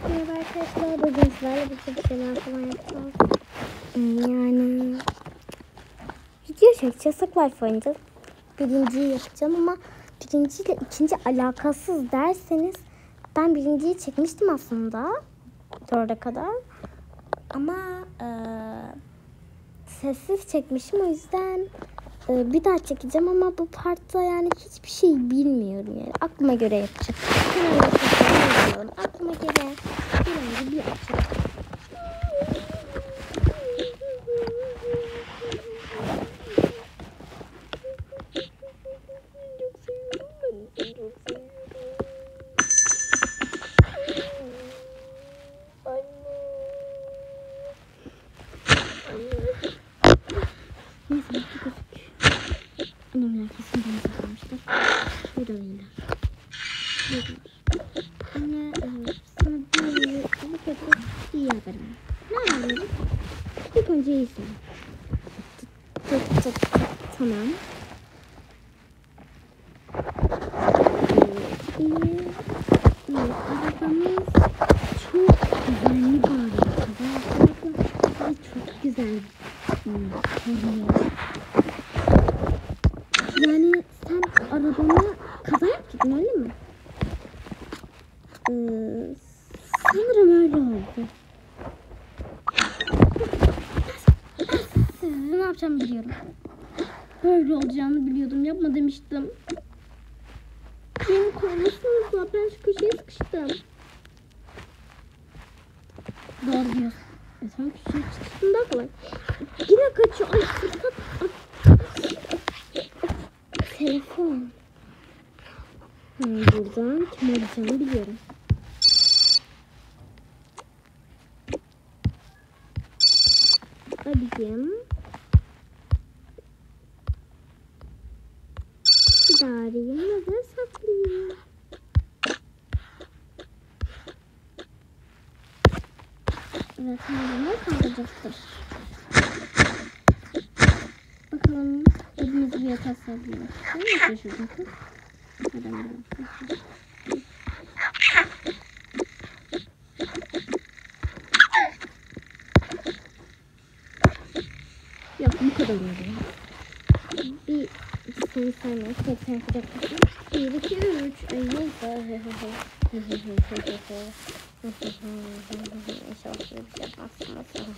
Merhaba arkadaşlar, bugün sizlerle bir şeyler falan yapacağız. Yani video çekeceğiz, Life oynayacağız. Birinciyi yapacağım ama birinciyle ikinci alakasız derseniz ben birinciyi çekmiştim aslında 4'e kadar. Ama sessiz çekmişim, o yüzden bir daha çekeceğim ama bu partta yani hiçbir şey bilmiyorum yani. Aklıma göre yapacağım. Aklıma göre bir yapacağım. Neyse, annemler kesin beni saklamışlar. Burada değiller. Anne, sana bu kötü iyi haberim var. Ne haberim? İlk önce iyisin. Tamam. İyi. Arabamız çok güvenli bağırıyor. Ve çok güzel bağırıyor. Yani sen arabama kaza yaptın, öyle mi? Sanırım öyle oldu. Ne yapacağımı biliyorum. Böyle olacağını biliyordum. Yapma demiştim. Beni korumasanız da ben şu köşeye sıkıştım. Doğru diyorsun. Sen köşeye sıkıştın daha kolay. Yine kaçıyor. Ay fırsat. Telefon. Buradan kim arayacağını biliyorum. Arayayım. Bir daha arayayım. Nerede saklayayım? Evet, nerede kalkacaktır. Bakalım elimizi bir yatağa saklayalım. Sen ne yapıyorsun kız? Hadi bakalım. Yok, bu kadar oluyor. Bir seni saymayı tek yapacaksın. 1, 2, 3. Ay neyse. İnşallah bir şey yapmazsın.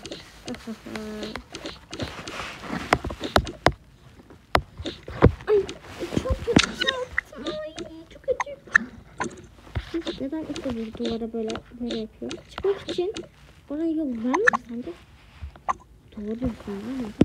Ay çok kötü yaptım. Ay çok acı. Neden işte bir duvara böyle yapıyor? Çıkmak için oraya yol vermiyor sence? Doğru diyorsun, var mıdır?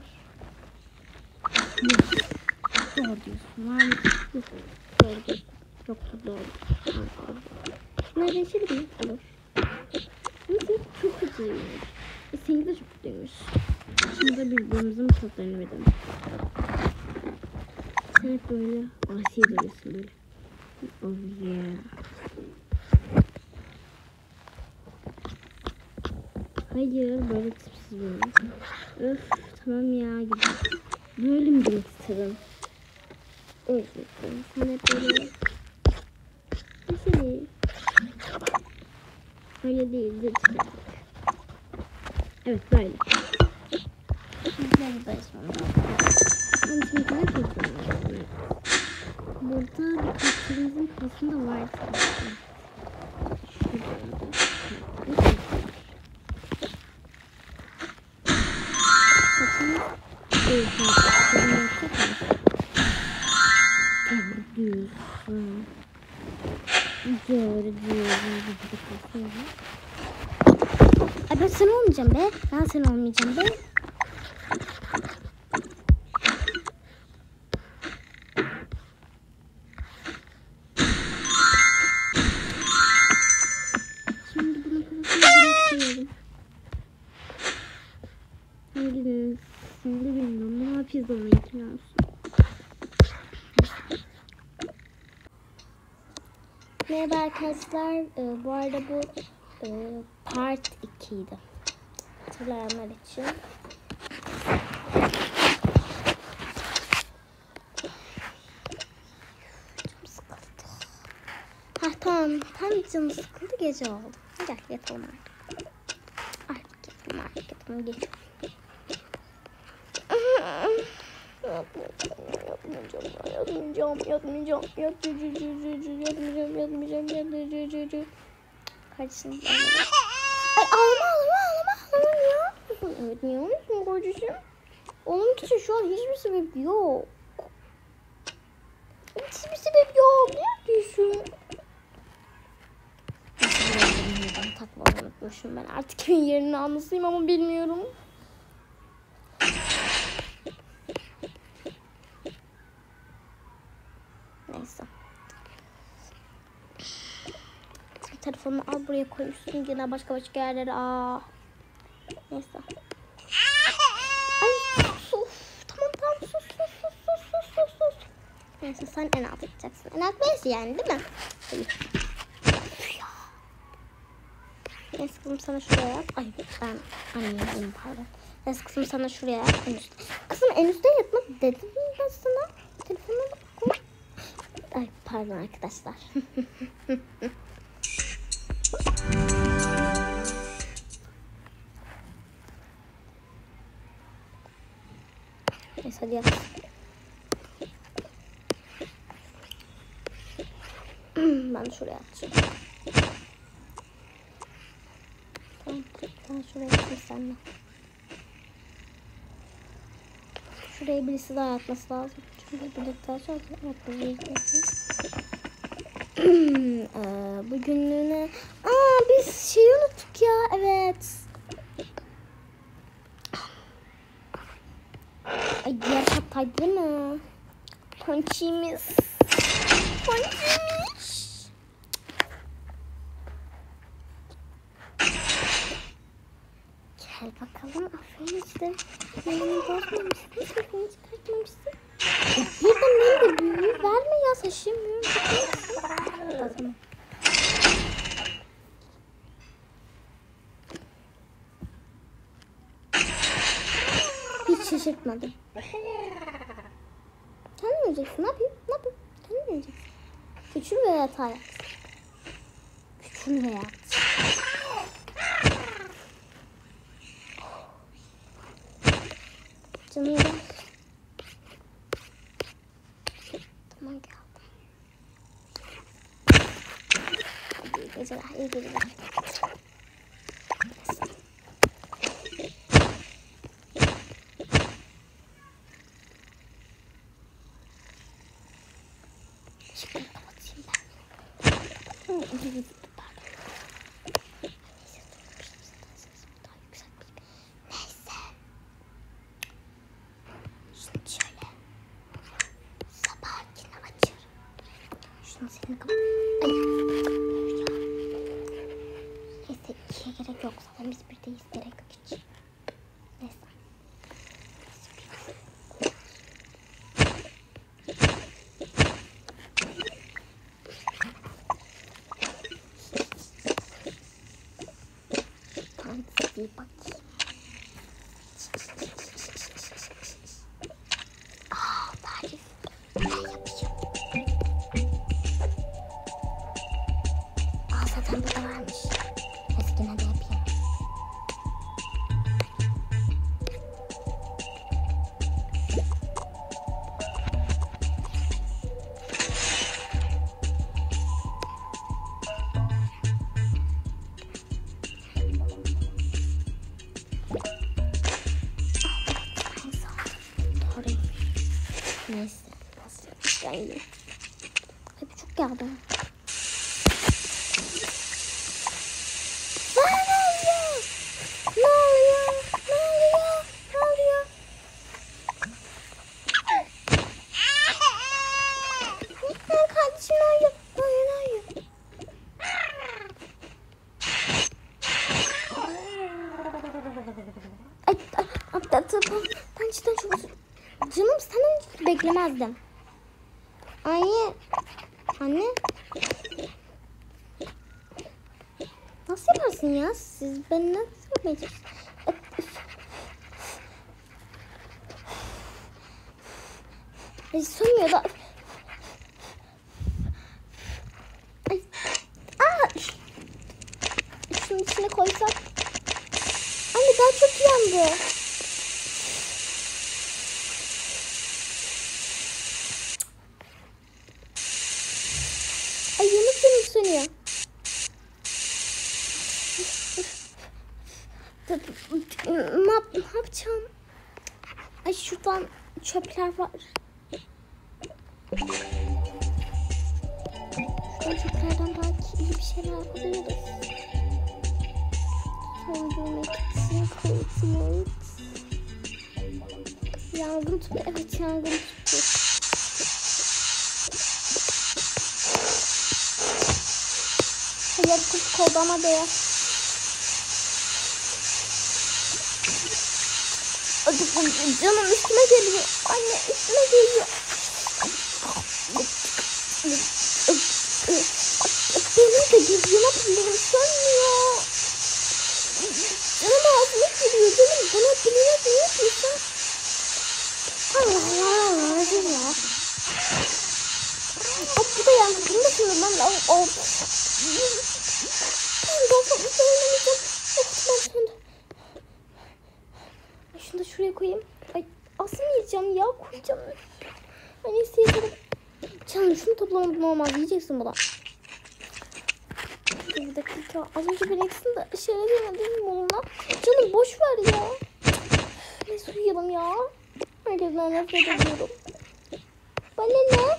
Yok. Doğru diyorsun, var mı? Yok. Doğru diyorsun. Çok da doğru. Şuna değişelim mi? Olur. Ama senin çok kötüymüş. Senin de çok kötüymüş. Şimdi de birbirimizin tatlarını verelim. Sen hep böyle asi duruyorsun böyle. Oh yeah. Hayır, böyle tipsiz böyle. Öf, tamam ya gibi. Böyle mi demek istedim? Evet, sen hep böyle. Nasıl değil? Öyle değil, lütfen. Evet, böyle. Şimdi böyle barışmamız. Onun için kadar çok önemli. Burada bir kaçırımızın kafasında var. Ay ben sen olmayacağım be. Ben sen olmayacağım be. Şimdi bunu kafasına bırakıyorum. Hangisini bilmiyorum. Ne yapacağız ona itiraz. Merhaba arkadaşlar. Bu arada bu part 2'ydi. Hatırlayanlar için. Çok sıkıldı. Tamam. Tam canım sıkıldı, gece oldu. Gel yatalım artık. Artık yatalım geç. Yatmayacağım. Kardeşim. Ay ağlama ya. Evet niye ağlıyorsun kardeşim? Onun için şu an hiçbir sebep yok. Hiçbir sebep yok. Ne yapıyorsun? Takmadan unutmuşum ben. Artık kimin yerini anlasayım ama bilmiyorum. Neyse. Telefonunu al buraya koymuşsun. Yine başka yerlere. Neyse. Ay sus. Tamam sus. Neyse sen en alt yapacaksın. En alt neyse yani değil mi? Neyse kızım sana şuraya yap. Ay ben anneyim pardon. Neyse kızım sana şuraya yap. En üstte. Kızım en üstte yatma dedim ben sana. Telefonuna koy. Ay pardon arkadaşlar. Neyse hadi yat. Ben şuraya atacağım. Tamam. Ben şuraya atayım seninle. Şuraya birisi daha yatması lazım. Çünkü birlikte yatması bugünlüğüne... biz şeyi unuttuk ya. Evet. Ay diğer kattaydı değil mi? Ponçimiz. Gel bakalım. Aferin işte. Melini bozmamışsın. Sesini çıkartmamışsın. Birden beni de büyüğü verme ya. Saçımıyorum. Tamam. Hiç şaşırtmadım. Sen ne yiyeceksin? Ne yapayım? Sen ne yiyeceksin? Küçül ve yat hayat. Küçül ve yat. Canım gel. Tamam geldim. İyi geceler, iyi geceler. Şöyle kapatayım ben. Seni kapat. Neyse ikiye gerek yok. Zaten biz birdeyiz. Gerek yok hiç. Neyse. Tamam bir bakayım. Tarif. Ben yapayım. Zaten burada varmış. Eskine de yapayım. Neyse. Ben yiyeyim. Hep çok geldi. Ben cidden çok canım senden hiç beklemezdim. Anne. Nasıl yaparsın ya? Siz beni nasıl yapmayacaksınız? Sönmüyor da. şunun içine koysak. Anne daha çok yandı. Ay yanıp sönüyor. Ne yapacağım? Ay şuradan çöpler var. Şuradan çöplerden belki iyi bir şeyler buluruz. Söndürmek için kurutmak. Yangın tüpü. Evet yangın tüpü. Hayır kız kodama değer. Canım üstüme geliyor. Anne üstüme geliyor. Benim de gözüme pillerim sönmüyor. Canım ağzıma geliyor. Canım bana pilime ne yapıyorsun? Allah Allah. Bu da yandı. Bunu da sınırmam lazım. Ben çok söylemeyeceğim. Ben söndüm. Şunu da şuraya koyayım. Ay asmayacağım ya. Koyacağım. Hani isteyebilirim. Canım şunu toplamadım olmaz. Yiyeceksin buna. Bir dakika. Az önce bir eksin de şöyle demedim bununla. Canım boş ver ya. Ne uyuyalım ya. Herkesten nefret ediyorum. Bana ne?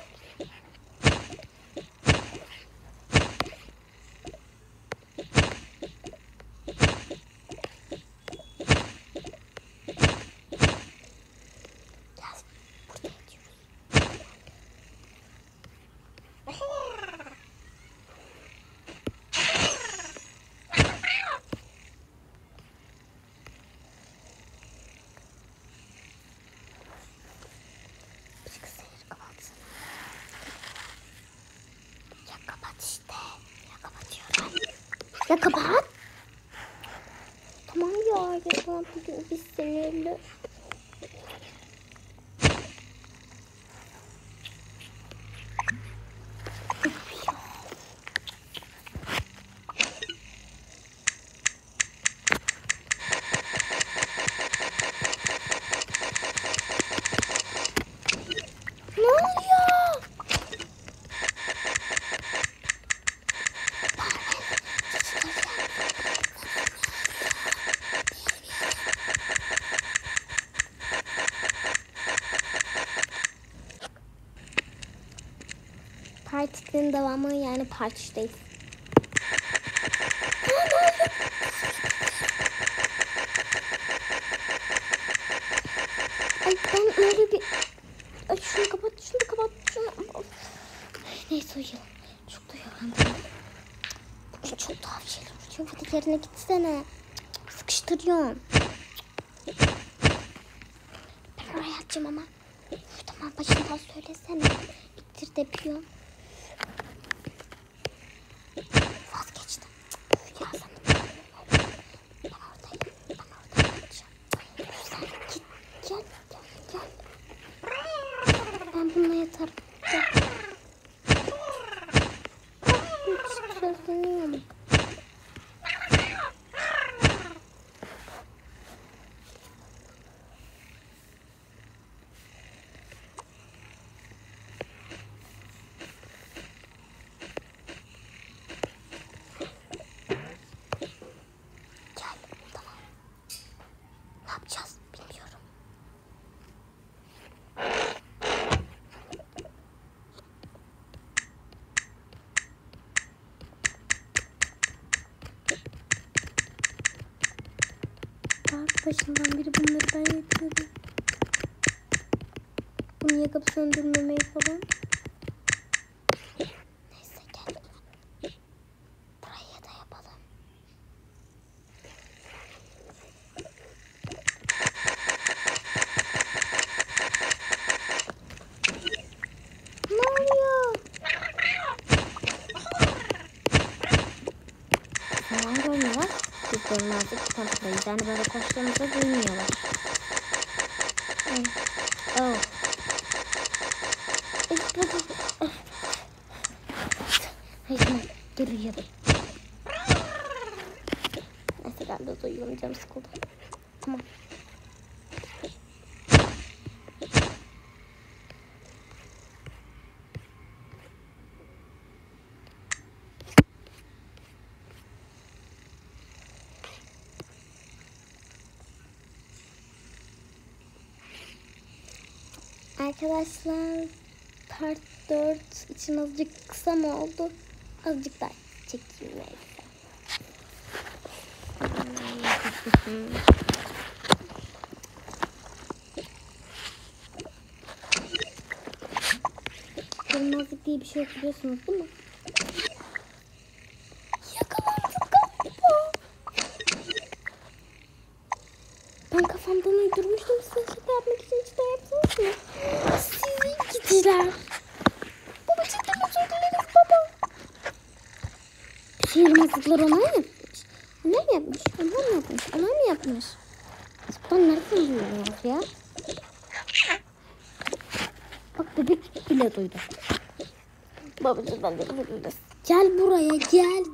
Ya kapat. Tamam ya. Tamam bugün biz sinirli. Ne oluyor? Partinin devamı yani part 3'teyiz. Ay ben öyle bir... Ay şunu kapat, şunu da kapat, şunu... Neyse uyuyalım. Çok da yoruldım. Bugün çok tuhaf şeyler oluyor. Hadi yerine gitsene. Sıkıştırıyorsun. Ben oraya atacağım ama. Tamam başından söylesene. İttir de biliyorum. Vazgeçtim. Ya sen ben oradayım. Ben oradayım. Sen git. Gel. Ben bununla yatarım. Gel. Hiç sözleniyorum. Başından beri bunları ben yapıyorum. Bunu yakıp söndürmemeyi falan. Neyse gel. Buraya da yapalım. Ne oluyor? Falan görmüyorlar. Çocukların artık kontrolü. Yani böyle koştuğumuzda duymuyorlar. Oh. Hayır, geri uyuyalım. Ben de uyuyalım, canım sıkıldı. Tamam. Arkadaşlar, part 4 için azıcık kısa mı oldu? Azıcık daha çekeyim neyse. Görünmezlik diye bir şey yok, biliyorsunuz değil mi? Yakalandık galiba. Ben kafamdan uydurmuştum, size şaka yapmak için hiç de yaptınız mı? Sizi gidiciler. Baba cidden özür dileriz baba. Bir şey yaramazlıklar ona mı yapmış? Ona mı yapmış? Ona mı yapmış? Ona mı yapmış? Sıktan nereden duyuyorsunuz ya? Bak bebek bile duydu. Babacığım ben de özür dileriz. Gel buraya, gel.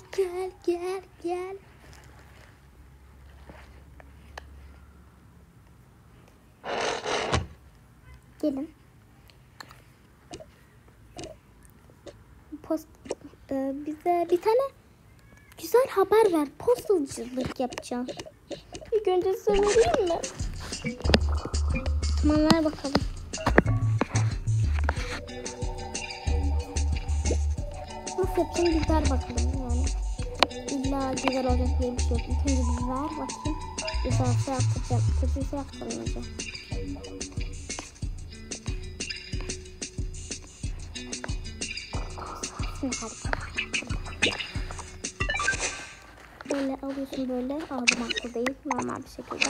Gelin. Bize bir tane güzel haber ver. Postacılık yapacağım. İlk önce size vereyim mi? Tamam, ver bakalım. Nasıl yapacağım bir ver bakalım yani. İlla güzel olacak diye bir şey yok. İlk önce bir ver bakayım. Güzel şey yapacağım. Kötü bir şey yapacağım. Harika. Böyle alıyorsun, böyle ağlamakta değil, normal bir şekilde.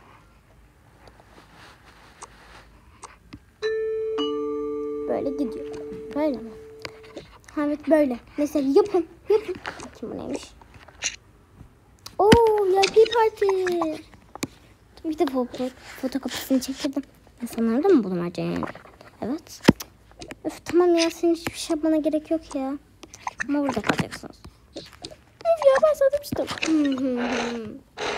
Böyle gidiyor. Böyle mi? Evet böyle. Mesela yapın. Bakayım bu neymiş? VIP parti. Bir de fotokopisini çektirdim. Ben sana nerede mi buldum acaba? Evet. Öf tamam ya, senin hiçbir şey yapmana gerek yok ya. Ama burada kalacaksınız. Öf ya, ben sana demiştim.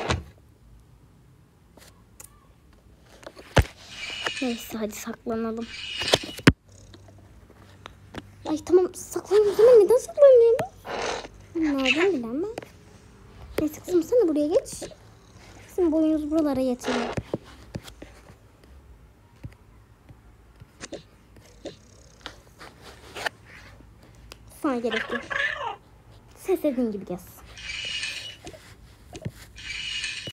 Neyse hadi saklanalım. Ay tamam, saklanıyoruz ama neden saklanıyoruz? Nereden bilemem. Neyse kızım, sen de buraya geç. Sizin boyunuz buralara yetiyor. Sana gerek yok. Sen istediğin gibi gez.